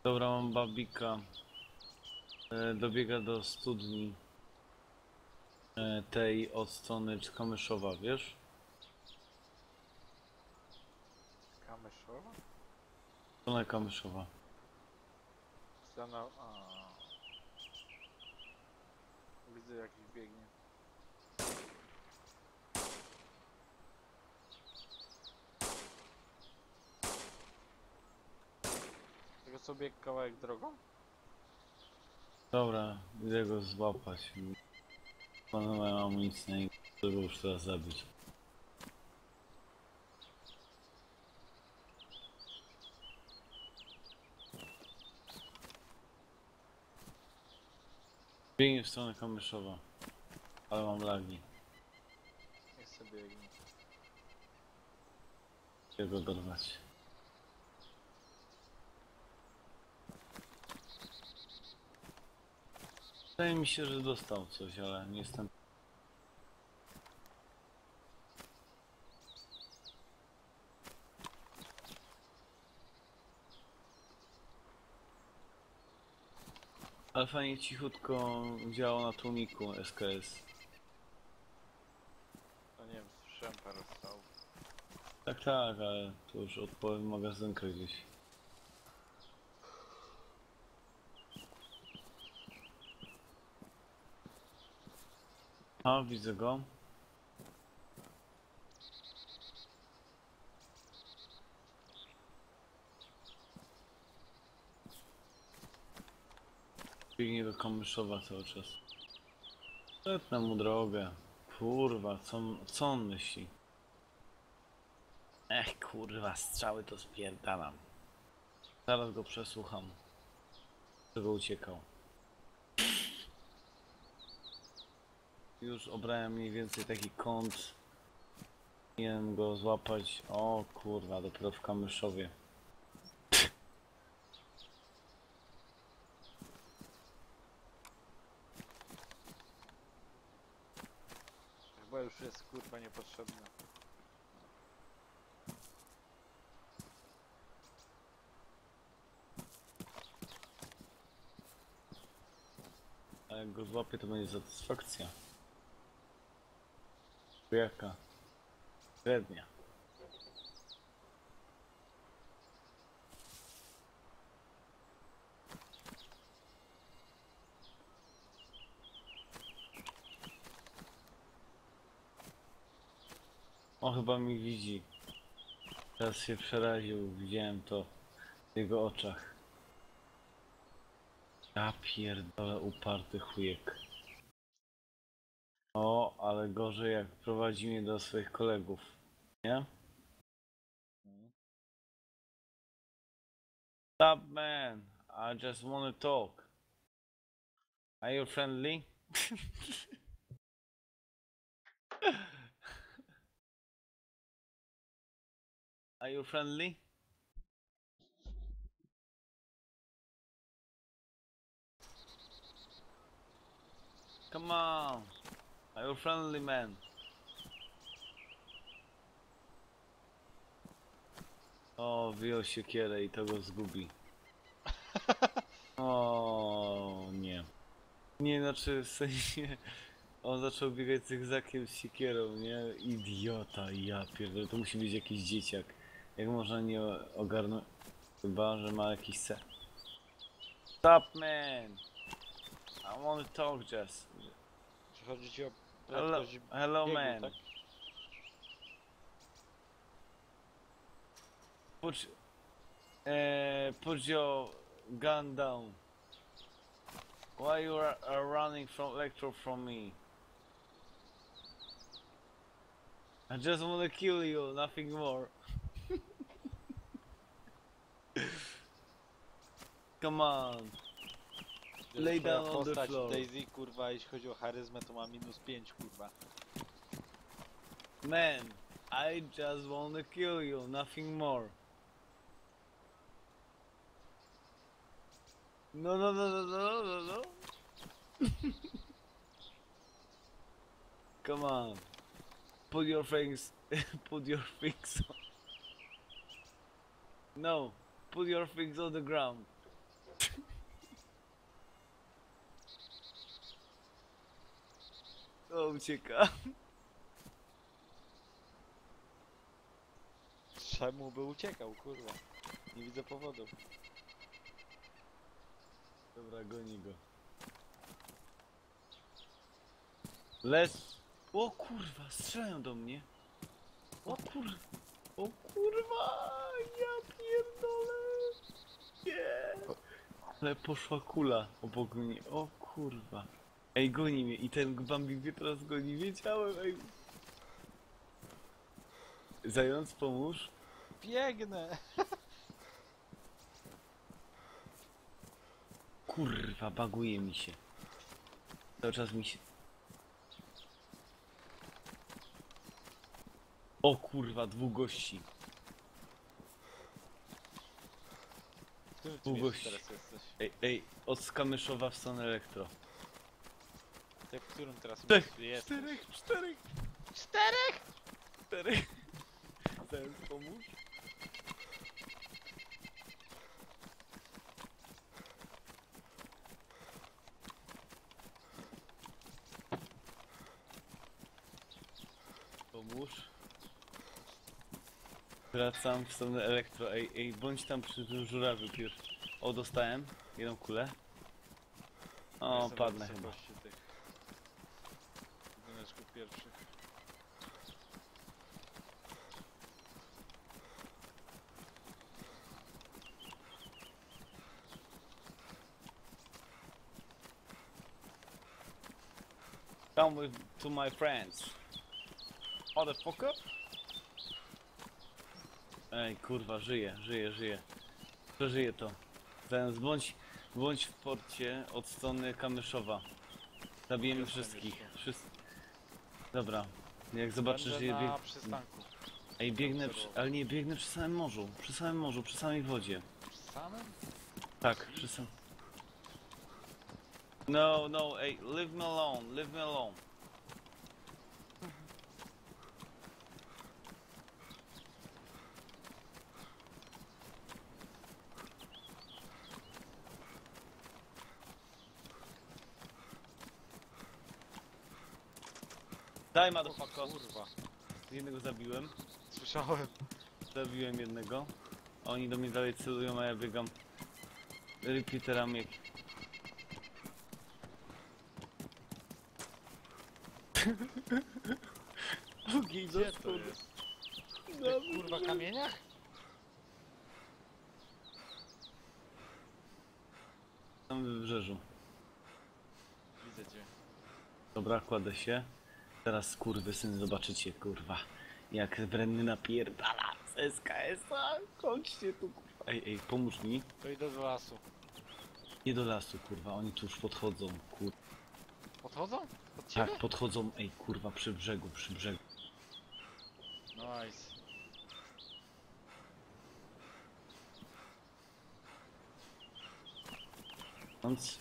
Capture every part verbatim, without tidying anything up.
Dobra, mam babika. E, dobiega do studni. E, tej od strony Kamyszowa, wiesz? Kamyszowa? Strona Kamyszowa. Strona... A. Widzę jakiś biegnie. Tego co biegł kawałek drogą? Dobra, idę go złapać. Pana mają amunicję i chcę go już teraz zabić. Biegnie w stronę Kamyszowa. Ale mam lagi. Niech sobie biegnie. Chcę go dorwać. Wydaje mi się, że dostał coś, ale nie jestem... Ale fajnie cichutko działa na tłumiku S K S. No nie wiem, słyszałem parę strzałów. Tak, tak, ale to już odpowiem magazynkę gdzieś. A, widzę go. Biegnie do Kamyszowa cały czas. Zetnę mu drogę. Kurwa, co, co on myśli? Ech, kurwa, strzały to spierdalam. Zaraz go przesłucham. Czego uciekał. Już obrałem mniej więcej taki kąt. Miałem go złapać. O kurwa, dopiero w Kamyszowie. Chyba już jest kurwa niepotrzebne. A jak go złapię, to będzie satysfakcja. Jaka? Średnia. On chyba mi widzi. Teraz się przeraził, widziałem to w jego oczach. Ja pierdolę, uparty chujek. O, ale gorzej jak prowadzi mnie do swoich kolegów, nie? Mhm. Stop man, I just wanna talk. Are you friendly? Are you friendly? Come on. Are you friendly man? O, wyjął siekierę i to go zgubi. O nie. Nie, znaczy w sensie on zaczął biegać zygzakiem z siekierą, nie? Idiota, ja pierdolę, to musi być jakiś dzieciak. Jak można nie ogarnąć? Chyba, że ma jakiś se. Stop man! I wanna talk just. Czy chodzi ci o Hello, prędkość hello biegu, man. tak? Put, uh, put your gun down. Why you are, are running from electro from me? I just wanna kill you, nothing more. Come on. Wiesz, Lay twoja down on the postać floor. Daisy, kurwa, jeśli chodzi o charyzmę, to ma minus pięć, kurwa. Man, I just wanna kill you, nothing more. No, no, no, no, no, no, no. Come on. Put your things, put your things on. No, put your things on the ground. O, ucieka. Czemu by uciekał, kurwa? Nie widzę powodu. Dobra, goni go. Les! O kurwa, strzelają do mnie. O kurwa. O kurwa, ja pierdolę. Nie. Ale poszła kula obok mnie. O kurwa. Ej, goni mnie. I ten Bambik mnie teraz goni. Wiedziałem, ej. Zając, pomóż. Biegnę! Kurwa, baguje mi się. Cały czas mi się... O kurwa, dwóch gości. W którym ty Dwóch miejscu gości. teraz jesteś? Ej, ej, od Skamyszowa w stronę elektro. Ty w którym teraz Czterech, miejscu jesteś? czterech, czterech, Czterech? czterech. Zając, pomóż. Pomóż. Wracam w stronę elektro. Ej, ej, bądź tam przy tym żurawiu pierwszy. O, dostałem jedną kulę. O, Jestem na padnę chyba. wysokości tych budyneczków pierwszych. Come with to my friends. Motherfucker. Ej, kurwa, żyje, żyje, żyje. Przeżyje to. Zając, bądź, bądź w porcie od strony Kamyszowa. Zabijemy Jestem wszystkich. już tu. Wszyscy. Dobra. Jak zobaczysz, Będę że je na bieg... przystanku. Ej, biegnę, przy... obserwował. ale nie, biegnę przy samym morzu. Przy samym morzu, przy samej wodzie. Przy samym? Tak, przy sam... No, no, ej, leave me alone, leave me alone. Daj, motherfucker. Kurwa. Jednego zabiłem. Słyszałem. Zabiłem jednego. A oni do mnie dalej celują, a ja biegam repeaterami. Ogień Gdzie to dostał. jest? W tych kurwa kamieniach? Tam w wybrzeżu. Widzę cię. Dobra, kładę się. Teraz skurwysyn, zobaczycie, kurwa. Jak brenny napierdala z S K S-a. Chodźcie tu, kurwa. Ej, ej, pomóż mi. To idę do lasu. Nie do lasu, kurwa, oni tu już podchodzą, kur... Podchodzą? Pod ciebie? Tak, podchodzą, ej, kurwa, przy brzegu, przy brzegu. Nice. Więc...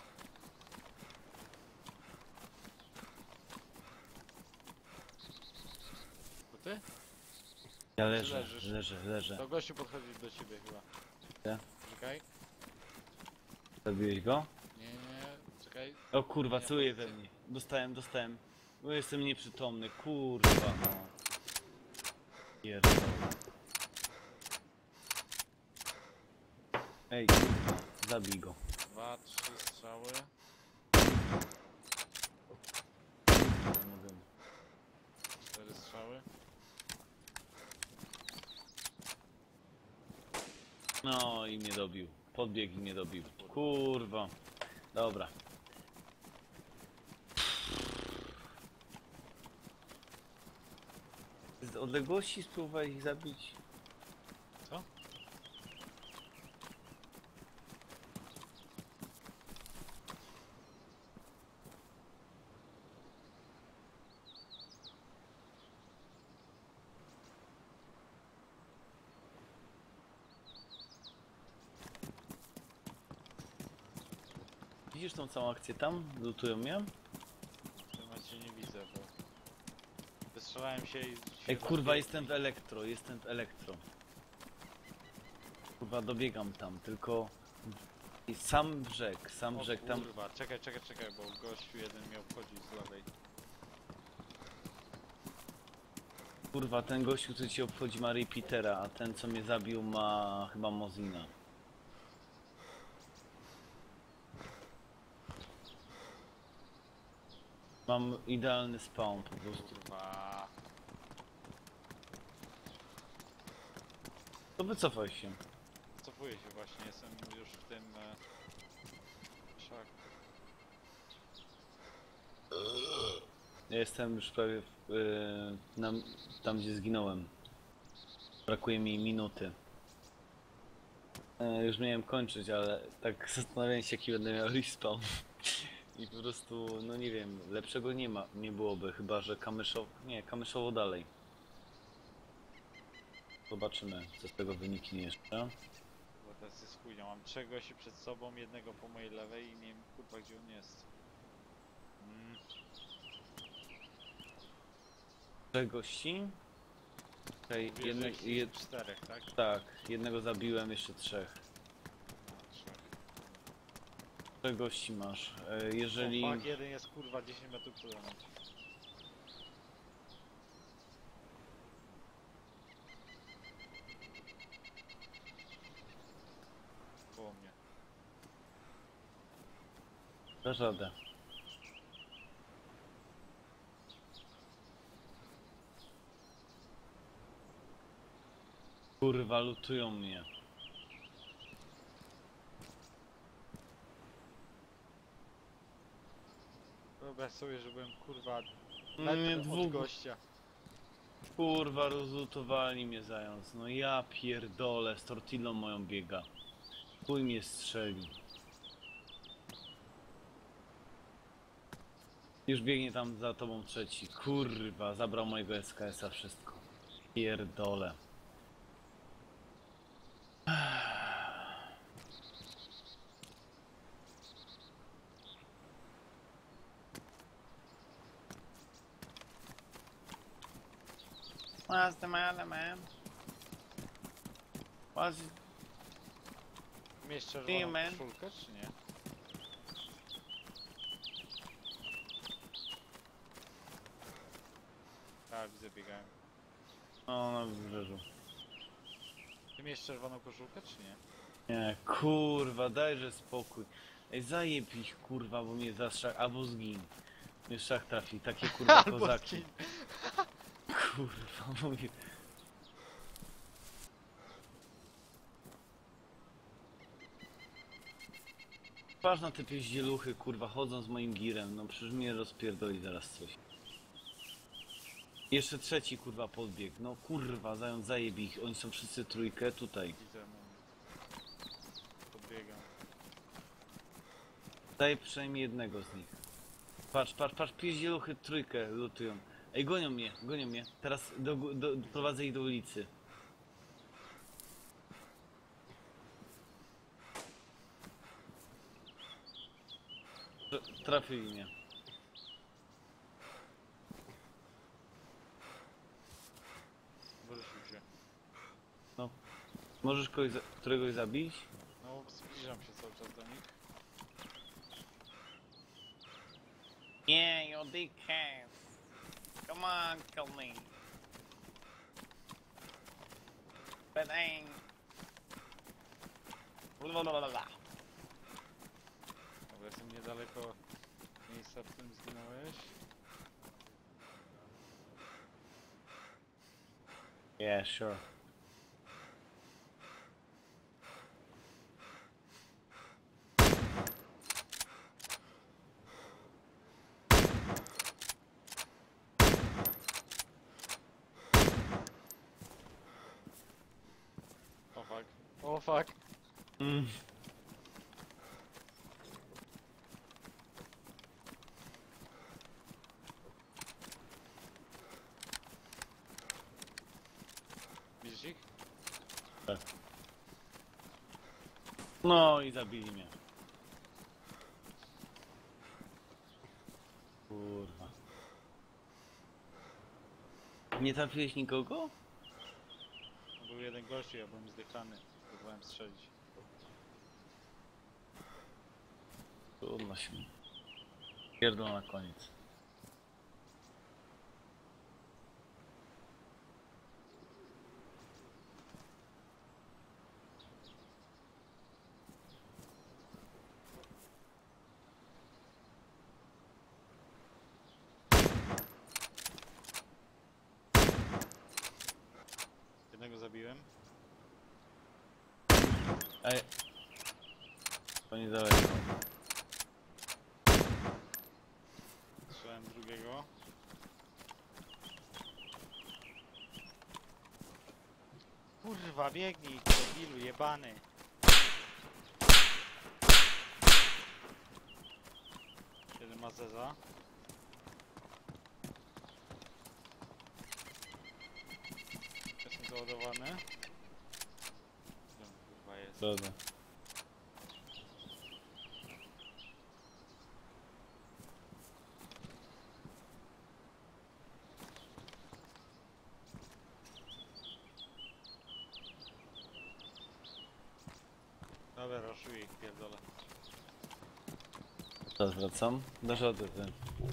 To ty? Ja leżę, leżysz? leżę, leżę. To gościu podchodzi do ciebie chyba. Ja? Czekaj. Zabiłeś go? Nie, nie, czekaj. O kurwa, Nie, celuje we pozycja. mnie. Dostałem, dostałem. Bo jestem nieprzytomny, kurwa no. Pierdolę. Ej, kurwa, zabij go. Dwa, trzy strzały. Nie mogę. Cztery strzały. No i mnie dobił. Podbiegł i mnie dobił. Kurwa. Dobra. Z odległości spróbuj ich zabić. Co? Widzisz tą całą akcję tam? Lutują mnie? W tym momencie nie widzę, bo... Wystrzelałem się i... Ej, się kurwa, zabiegli. jestem w elektro, jestem w elektro. Kurwa, dobiegam tam, tylko... I sam brzeg, sam O brzeg tam... kurwa, czekaj, czekaj, czekaj, bo gościu jeden miał wchodzić z lewej. Kurwa, ten gościu, który ci obchodzi, ma repeatera, a ten, co mnie zabił, ma chyba Mozina. Mam idealny spawn po prostu. Kurwa. To wycofaj się. Cofuję się właśnie, jestem już w tym... E... Szak. Ja jestem już prawie w, yy, na, tam, gdzie zginąłem. Brakuje mi minuty. E, już miałem kończyć, ale tak zastanawiałem się, jaki będę miał respawn. I po prostu, no nie wiem, lepszego nie ma, nie byłoby, chyba że kamyszowo, nie, kamyszowo dalej. Zobaczymy, co z tego wyniknie jeszcze. Bo teraz jest chujnia, mam trzech gości przed sobą, jednego po mojej lewej i nie wiem kurwa gdzie on jest. Mm. Trzech gości? Okej, Mówię, jedne, że ich jed, jest czterech, tak? tak, jednego zabiłem, jeszcze trzech. No, trzech. Trzech gości masz. E, Jeżeli... jeżeli... O fuck, jeden jest kurwa dziesięć metrów przede mną. Koło mnie. Dasz radę. Kurwa, lutują mnie. Wyobraź sobie, że byłem kurwa Nie, metr od dwóch... gościa. Kurwa, rozlutowali mnie zając. No ja pierdolę, z tortillą moją biega. Chuj mnie strzeli. Już biegnie tam za tobą trzeci. Kurwa, zabrał mojego S K S-a wszystko. Pierdolę. What's the matter, man? What's it? Mieć Hey, czerwoną man. koszulkę, czy nie? Tak, widzę, biegałem. O, na wybrzeżu. Ty miałeś czerwoną koszulkę, czy nie? Nie, kurwa, dajże spokój. Ej, zajeb ich, kurwa, bo mnie zastrzak... albo zgin. Mnie szach trafi, takie kurwa Albo kozaki. skin. Kurwa, mówię. Patrz na te pieździeluchy, kurwa, chodzą z moim girem, no przecież mnie rozpierdoli zaraz coś. Jeszcze trzeci, kurwa, podbieg, no kurwa, zając zajeb ich, oni są wszyscy trójkę tutaj. Widzę, no. Podbiegam. Daj przynajmniej jednego z nich. Patrz, patrz, patrz, pieździeluchy trójkę lutują. Ej, gonią mnie, gonią mnie. Teraz do, do, doprowadzę ich do ulicy. Tra- Trafili mnie. Wrócił się. No. Możesz kogoś, za- któregoś zabić? No, zbliżam się cały czas do nich. Yeah, you dickhead. Come on, kill me. But ain't. Blablabla. Dobra, jestem niedaleko miejsca, w którym zginąłeś. Yeah, sure. O fuck. O fuck. Mm. Widzisz ich? No i zabili mnie. Kurwa. Nie trafiłeś nikogo? No, był jeden gościu, ja byłem zdychany. Próbowałem strzelić. Trudno się. Pierdol na koniec. Ej. To niedaleko. Słyszałem drugiego. Kurwa, biegnij, debilu, jebany. Kiedy ma zeza? Jestem załadowany. Gdzie on, kurwa jest? Dobra. Dobra, raszuję ich, pierdolę. Teraz wracam. Dasz radę, ty.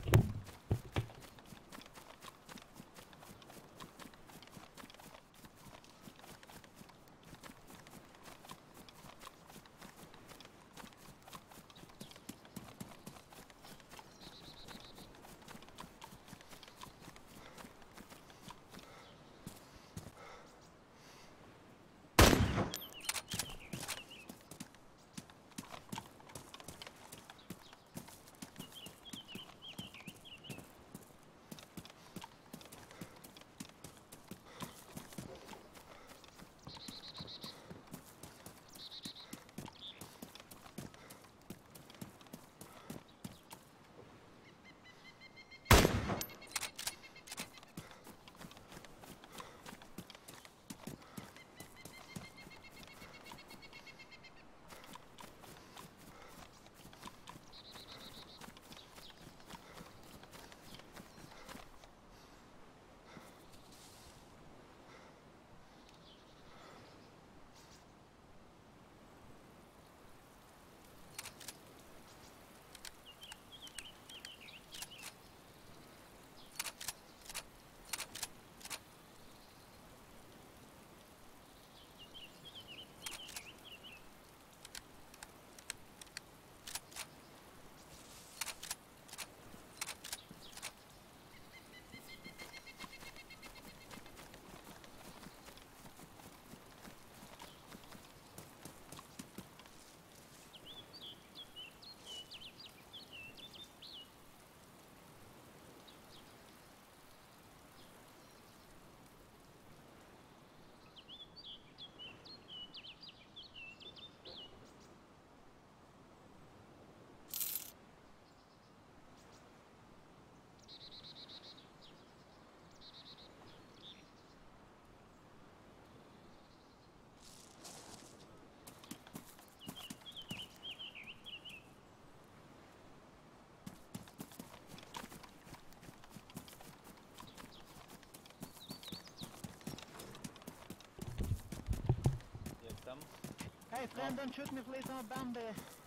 Jak tam? Hey friend, don't shoot me please, I'm a Bambi.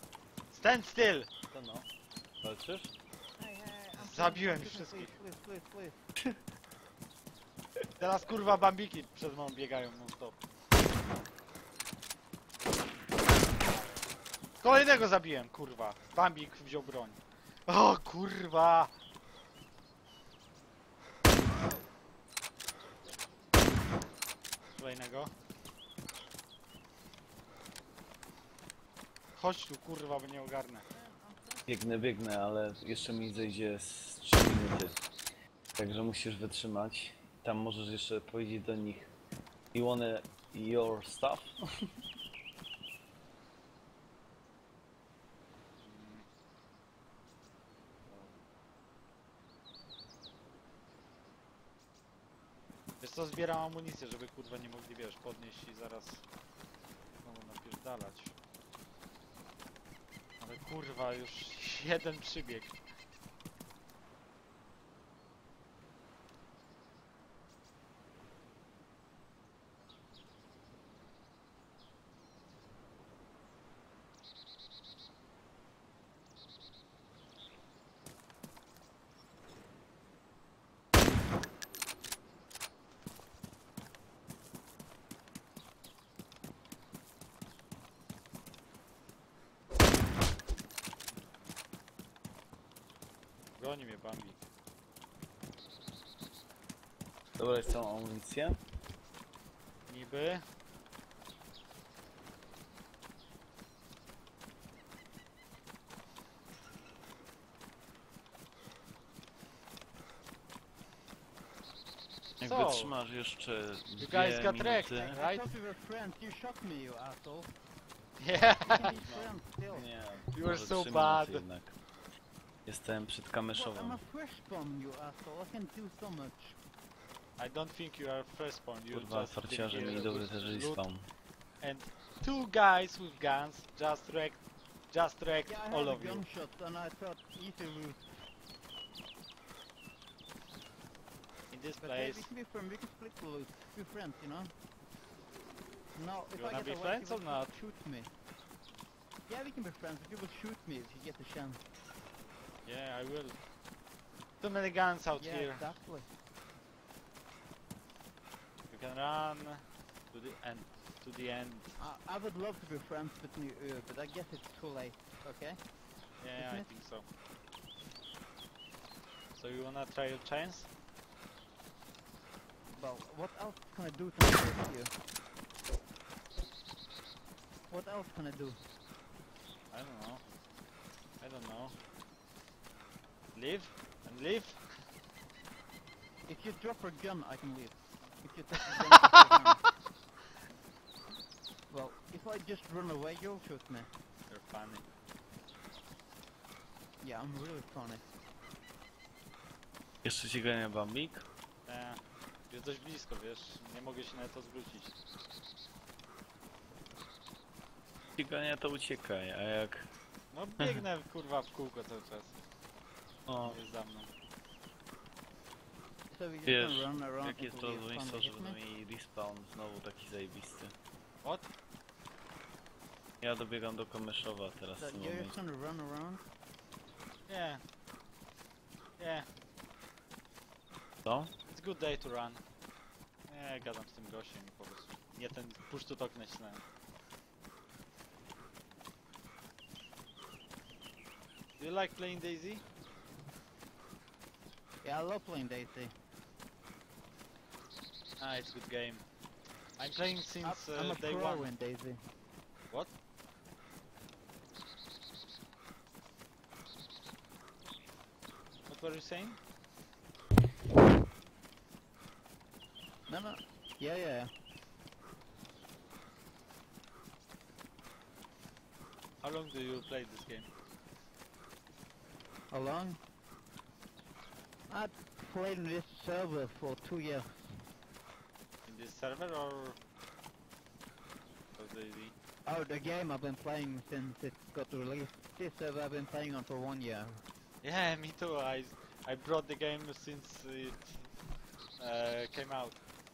Stand still! To no. Walczysz? Hey, hey, I'm Zabiłem please, ich wszystkich. Please, please, please, please. Teraz kurwa bambiki przed mną biegają non stop. Kolejnego zabiłem, kurwa. Bambik wziął broń. O kurwa! Kolejnego. Chodź tu kurwa, bo nie ogarnę. Biegnę, biegnę, ale jeszcze mi zejdzie z trzy minuty. Także musisz wytrzymać. Tam możesz jeszcze powiedzieć do nich You wanna your stuff? Wiesz co, zbieram amunicję, żeby kurwa nie mogli, wiesz, podnieść i zaraz znowu napierdalać. Ale kurwa, już jeden przybieg. Goni mnie Bambi. Dobra, jest całą amunicję. Niby. Jak Co? wytrzymasz jeszcze You guys dwie got wrecked, minuty... I right? thought we were friends. You shot me, you asshole. Yeah. We can be friends still. Nie, You were może so trzy bad. minuty jednak. Jestem przed What, I'm Kamyszową. a fresh bomb, you asshole. I can do so much. I don't think you are first spawn. You Kurwa, just farciarze been mieli here dobry with też loot respawn. and two guys with guns just wrecked, just wrecked Yeah, I all had a of you. gunshot and I thought easy route. In this But hey, place. we can be friends. We can split the loot. Be friends, you know. No, if You I wanna get be away, friends you or will not? shoot me. Yeah, we can be friends, but you will shoot me if you get the chance. Yeah, I will. Too many guns out Yeah, here. exactly. You can run to the end. To the end. I, I would love to be friends with you, uh, but I guess it's too late. Okay. Yeah, Isn't I it? think so. So you wanna try your chance? Well, what else can I do to hurt you? What else can I do? I don't know. I don't know. Leave and leave. If you drop a gun, I can leave. If you take a gun, I can leave. Well, if I just run away, you'll shoot me. You're funny. Yeah, I'm really funny. Jeszcze ci gania Bambik? Nie. Jest dość blisko, wiesz. Nie mogę się na to zwrócić. Ci gania to uciekaj, a jak... No biegnę kurwa w kółko cały czas. O, Jest za mną. So we just wiesz, gonna run around jakie jest until you prawdopodobieństwo, finally że hit będą me? mieli respawn znowu taki zajebisty? What? Ja dobiegam do Kamyszowa teraz So w tym you're momencie. just gonna run around? Yeah. Yeah. Co? It's good day to run. Nie, gadam z tym gościem po prostu. Nie ten push to talk nacisnąłem. Do you like playing DayZ? Yeah, I love playing Daisy. Ah, it's a good game. I'm playing since I'm, I'm uh, a day pro one. in Daisy. What? What were you saying? No, no. Yeah, yeah, yeah. How long do you play this game? How long? I played in this server for two years. In this server or or DayZ? Oh, the game I've been playing since it got released. This server I've been playing on for one year. Yeah, me too. I I brought the game since it uh, came out.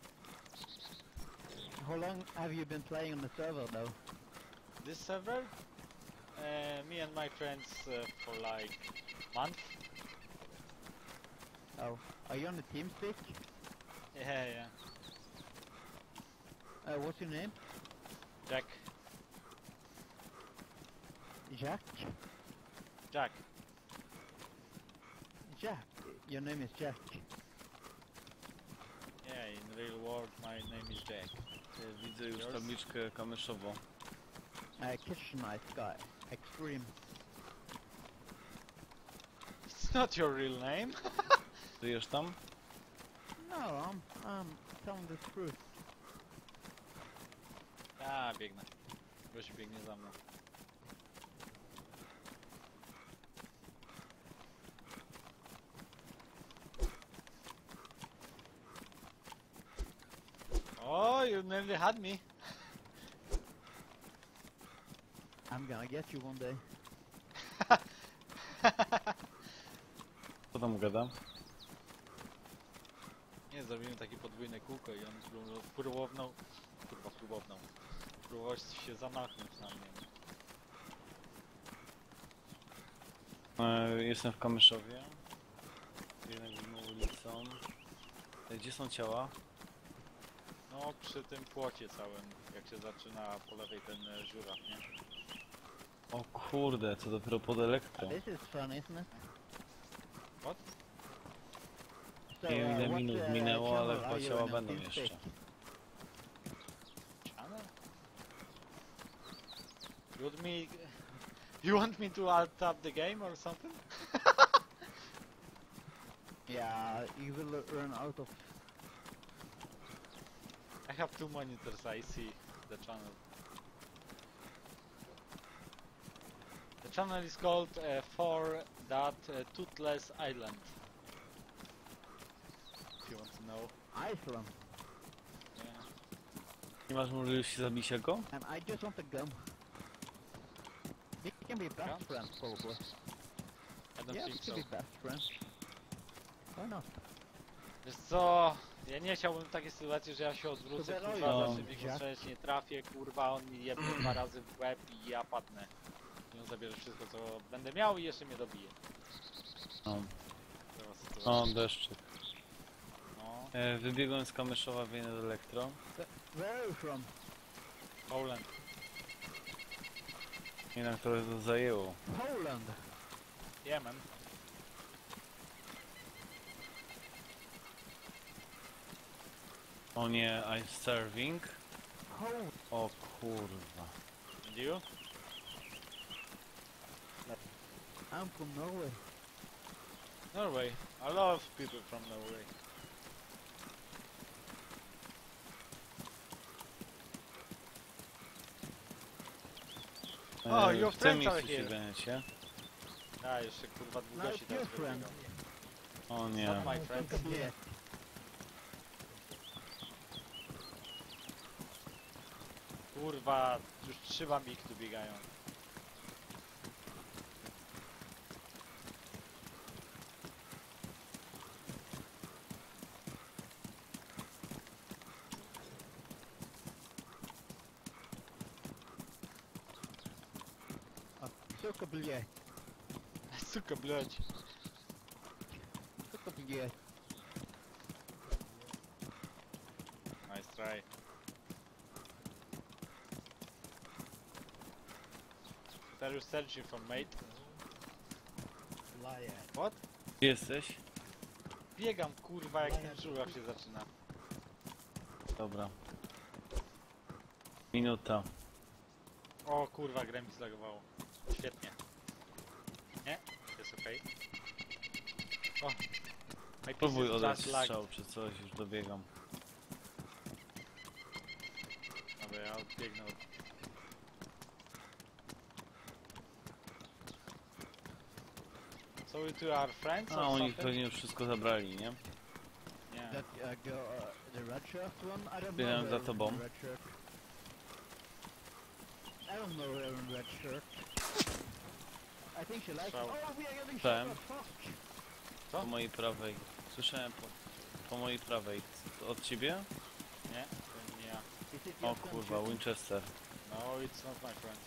How long have you been playing on the server though? This server, uh, me and my friends uh, for like month. Oh, are you on the TeamSpeak? Yeah, yeah. Uh, what's your name? Jack, Jack? Jack. Jack. Your name is Jack. Yeah, in real world my name is Jack. Ja widzę już Yours? tabliczkę Kamyszową. Uh, Kitchen Nice Guy. Extreme. It's not your real name. Żyjesz tam? No, I'm, I'm telling the truth. A, biegnę. Gość biegnie za mną. Oh, you nearly had me. I'm gonna get you one day. Co tam gada? Nie, zrobiłem takie podwójne kółko i on pró- próbował, kurwa próbował, próbował się zamachnąć na mnie. E, jestem w Kamyszowie. Biegnę główną ulicą. E, Gdzie są ciała? No przy tym płocie całym, jak się zaczyna po lewej ten e, żuraw, nie? O kurde, to dopiero pod elektro. This is fun, isn't it? What? So, Nie wiem ile what, minut uh, minęło, ale channel chyba are you ciała in on będą TeamSpeak? jeszcze. Channel? You want me... You want me to alt tab the game or something? Yeah, you will run out of have two monitors, I see the channel. The channel is called uh, For That uh, Toothless Island. If you want to know. Iceland. Yeah. Nie masz możliwości zabicia go? And I just want a gun. We can be best Gun? friends, probably. I don't Yeah, we think can so. be best friends. Why not? Wiesz co, ja nie chciałbym w takiej sytuacji, że ja się odwrócę, To kurwa, no. zawsze w niego strzelić nie trafię, kurwa, on mi jebnie dwa razy w łeb i ja padnę. I on zabierze wszystko, co będę miał i jeszcze mnie dobije. No. Taka sytuacja. O, deszczyk. No, E, wybiegłem z Kamyszowa, biegnę do Elektro. Where are you from? Poland. Jednak trochę to zajęło. Poland. Yeah, man. O nie, I'm starving. Poland. O kurwa. And you? I'm from Norway. Norway. A lot of people from Norway. O, your w tym friends are miejscu się here. ganiacie. A, jeszcze kurwa Like długości your teraz friend. wybiegał. O nie. Not my friends. Yeah. Kurwa, już trzy bambiki tu biegają. Suka blje. Suka, blядь. Suka blje. Nice try. Are you searching for mate? Liar. What? Gdzie jesteś? Biegam kurwa jak ten żuraw się zaczyna. Dobra. Minuta. O kurwa, grę mi zlagowało. Świetnie. Nie? Jest okej. O! My Próbuj piece is oddać just lag. strzał czy coś, już dobiegam. Dobra, ja odbiegnę od... So you two are friends A or oni something? pewnie już wszystko zabrali, nie? Nie. That uh, girl, uh, the red shirt one? I don't Biegam know. za her tobą. in red shirt. I don't know her in red shirt. I think she likes. So- Oh, we are getting Ten. shot. Fuck. Co? Po mojej prawej. Słyszałem po, po mojej prawej. Od ciebie? Nie? To nie ja. Is it O your friend kurwa, shooting? Winchester. No, it's not my friend.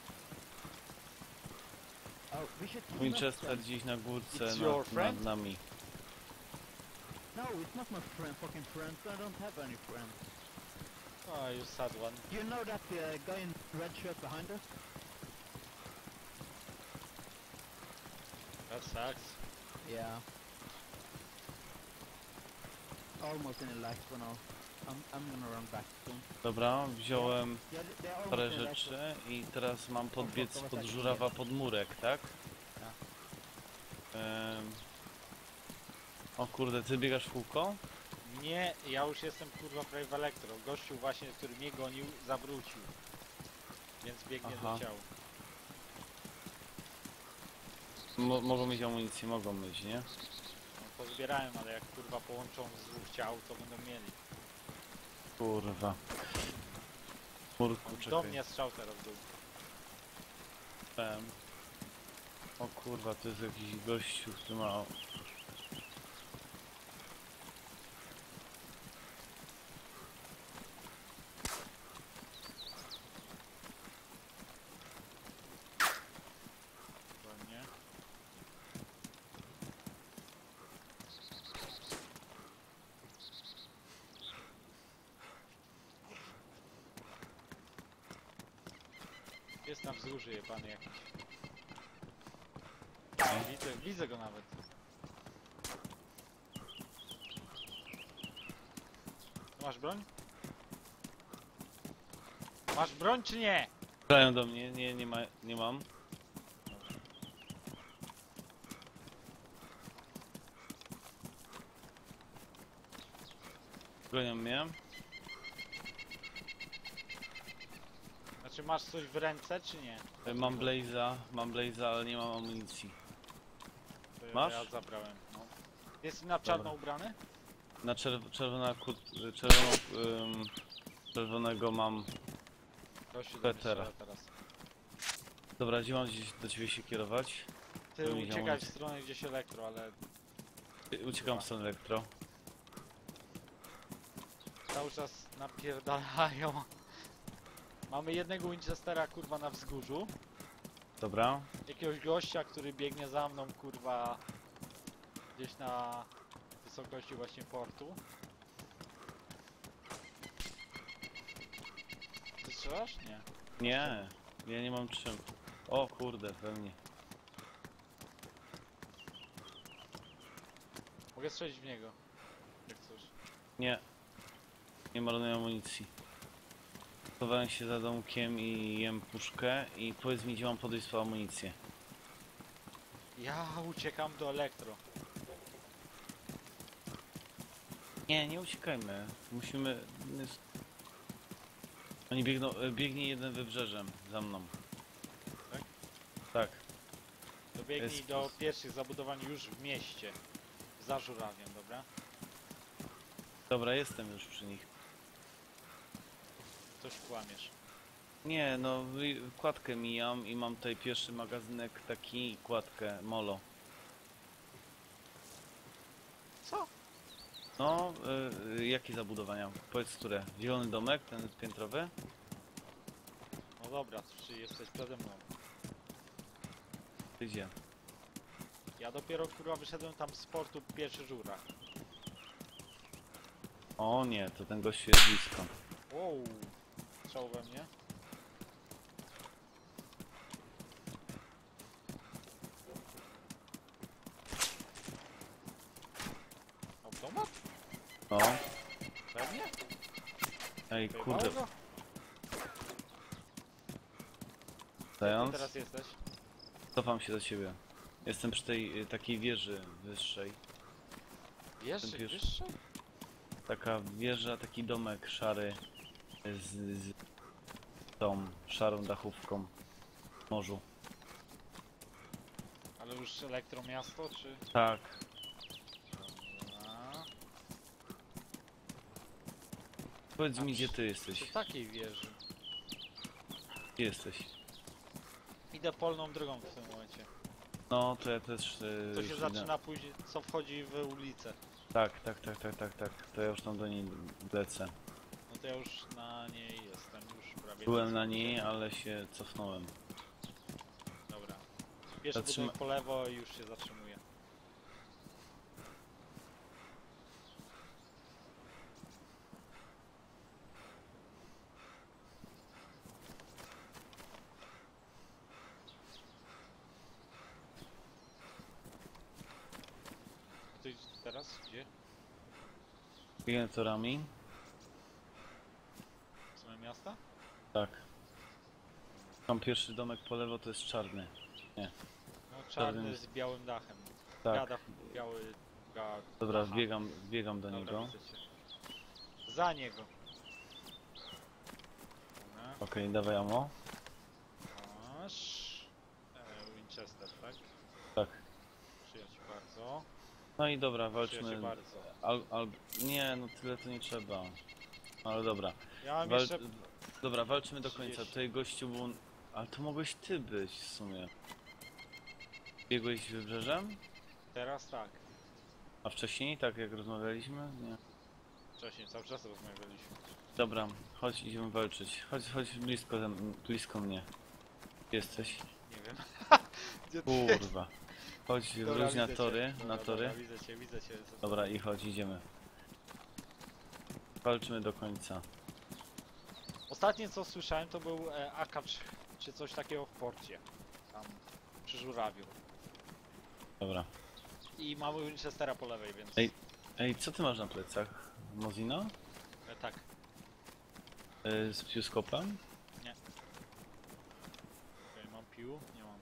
Oh, we should kidnap Winchester them. gdzieś na górce It's your nad, friend? nad nami. No, it's not my friend, fucking friends. I don't have any friends. Oh, you sad one. You know that uh, guy in red shirt behind us? That sucks. Yeah. Almost in the last one now. I'm, I'm gonna run back soon. Dobra, wziąłem Yeah, they're almost parę in the last rzeczy i teraz mam podbiec pod żurawa pod murek, tak? Tak. Em... O kurde, ty biegasz w kółko? Nie, ja już jestem kurwa prawie w elektro. Gościu właśnie, który mnie gonił, zawrócił. Więc biegnie Aha. do ciała. Mo mogą mieć amunicję, mogą mieć, nie? No, pozbierałem, ale jak kurwa połączą z dwóch ciał, to będą mieli. Kurwa. Murku, Do czekaj. mnie strzał teraz był. Em. O kurwa, to jest jakiś gościu, który ma... Dokładnie. Jest na wzgórzu jebany jakiś. Widzę, widzę go nawet. Masz broń? Masz broń czy nie? Strzelają do mnie, nie, nie, ma, nie mam. Gonią mnie. Czy masz coś w ręce, czy nie? E, Mam Blaze'a, mam Blaze'a, ale nie mam amunicji. To ja- Masz? Ja zabrałem, no. Jest na czarno ubrany? Na czerw czerwona kurt... czerwoną... Ym, czerwonego mam... Gościu do Petera. mnie strzela teraz. Dobra, gdzie mam gdzieś do ciebie się kierować? Ty To mi uciekaj w amunicję. stronę gdzieś elektro, ale Uciekam w stronę elektro. cały czas napierdalają. Mamy jednego Winchestera kurwa na wzgórzu. Dobra. Jakiegoś gościa, który biegnie za mną kurwa gdzieś na wysokości właśnie portu. Ty strzelasz? Nie. Nie, ja nie mam czym. O kurde, pewnie. Mogę strzelić w niego. Jak coś. Nie. Nie marnuję amunicji. Chowałem się za domkiem i jem puszkę i powiedz mi, gdzie mam podejść po amunicję. Ja uciekam do elektro. Nie, nie uciekajmy. Musimy... jest- Oni biegną... e, biegnie jeden wybrzeżem za mną. Tak? Tak. Dobiegnij Jest do plus. pierwszych zabudowań już w mieście. Za żurawiem, dobra? Dobra, jestem już przy nich. Coś kłamiesz. Nie, no wy- kładkę mijam i mam tutaj pierwszy magazynek taki i kładkę molo. Co? No, y, y, jakie zabudowania? Powiedz, które? Zielony domek, ten piętrowy? No dobra, czy jesteś przede mną? Gdzie? Ja dopiero kurwa wyszedłem tam z portu pierwszy żura. O nie, to ten gość jest blisko. Wow. Strzał we mnie. Automat? No, Pewnie? ej Pojebało kurde, go? Gdzie dając, teraz jesteś? cofam się do ciebie. Jestem przy tej y, takiej wieży wyższej. Jeszcze Ten pierwszy. wyższy? Taka wieża, taki domek szary z, z tą szarą dachówką w morzu. Ale już elektromiasto, czy? Tak, A, powiedz A mi, gdzie przy- ty jesteś? przy takiej wieży. Gdzie jesteś? Idę polną drogą w tym momencie. No, to ja też... y, To się już zaczyna później, co wchodzi w ulicę. Tak, tak, tak, tak, tak, tak. To ja już tam do niej lecę. No to ja już na niej jestem, już prawie. Byłem na niej, ale się cofnąłem. Dobra. Pierwszy Zatrzyma- budynek po lewo i już się zatrzymuje. Ty teraz gdzie? Biegnę torami. W stronę miasta? Tak. Tam pierwszy domek po lewo to jest czarny. No czarny Czarnym- z białym dachem. Tak. Gada, biały ga... Dobra, Aha. biegam, biegam do Dobra, niego. widzę cię. Za niego. Dobra. Okej, dawaj ammo. Masz... E, Winchester, tak? Tak. Przyjaciół bardzo. No i dobra, Przyjaciół walczmy. bardzo. Al, al, nie, no tyle to nie trzeba. Ale dobra. Ja mam Wal, jeszcze... dobra, walczymy do końca. trzydzieści. Tutaj gościu był... Ale to mogłeś ty być w sumie. Biegłeś wybrzeżem? Teraz tak. A wcześniej, tak jak rozmawialiśmy? Nie. Wcześniej cały czas rozmawialiśmy. Dobra, chodź, idziemy walczyć. Chodź, chodź blisko, ze m- blisko mnie. Gdzie jesteś? Nie wiem. Gdzie ty jesteś? Kurwa. Chodź, Dobra, wróć na widzę tory, cię. na Dobra, tory. Dobra, widzę cię, widzę cię. Dobra, i chodź, idziemy. Walczymy do końca. Ostatnie co słyszałem to był e, A K czy, czy coś takiego w porcie. Tam przy żurawiu. Dobra. I mamy Winchestera po lewej, więc... Ej. Ej, co ty masz na plecach? Mozino? E, tak. Y, z piuskopem? Okay, mam pił? Nie mam.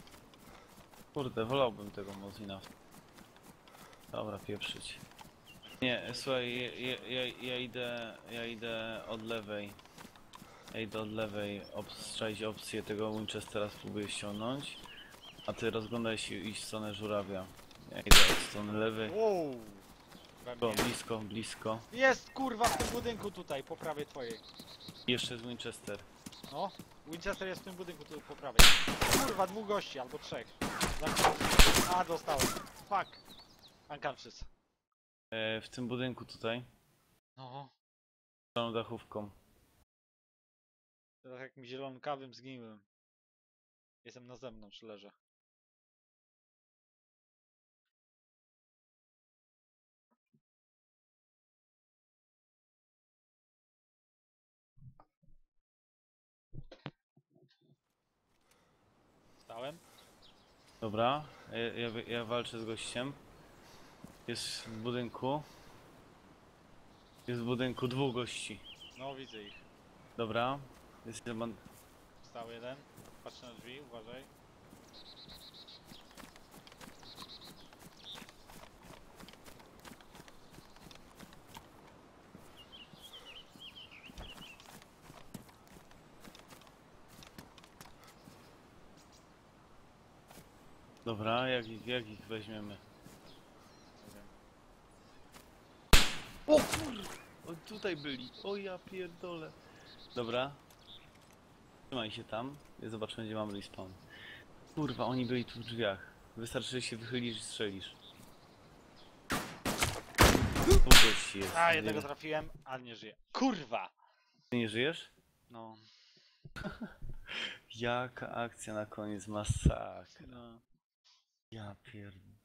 Kurde, wolałbym tego Mozina. Dobra, pieprzyć. Nie, słuchaj, ja, ja, ja, ja idę, ja idę od lewej. Ja idę od lewej, obstrzelić opcję tego Winchestera, spróbuję ściągnąć. A ty rozglądaj się i iść w stronę żurawia. Ja idę od strony lewej. Wow! We Blisko, mnie. blisko, blisko. Jest kurwa w tym budynku tutaj, po prawej twojej. Jeszcze jest Winchester. No, Winchester jest w tym budynku tu po prawej. Kurwa, dwóch gości albo trzech. Zamknąłem. A, dostałem. Fuck. Unconscious. E, w tym budynku tutaj, No, z tą dachówką. teraz jakimś zielonkawym zgniłym. Jestem na zewnątrz, leżę. Stałem? Dobra, ja, ja, ja walczę z gościem. Jest w budynku. Jest w budynku dwóch gości. No, widzę ich. Dobra. Jest jeden. Stał jeden. Patrz na drzwi, uważaj. Dobra, jak, ich- jak ich weźmiemy? Nie wiem. O kur... O, tutaj byli. O ja pierdolę. Dobra. Trzymaj się tam. Ja zobaczymy, gdzie mam respawn. Kurwa, oni byli tu w drzwiach. Wystarczy, że się wychylisz i strzelisz. Tu gości jest. A, Nie jednego wiem. trafiłem, ale nie żyje. Kurwa! Ty nie żyjesz? No. Jaka akcja na koniec, masakra. no. Ja pierdolę.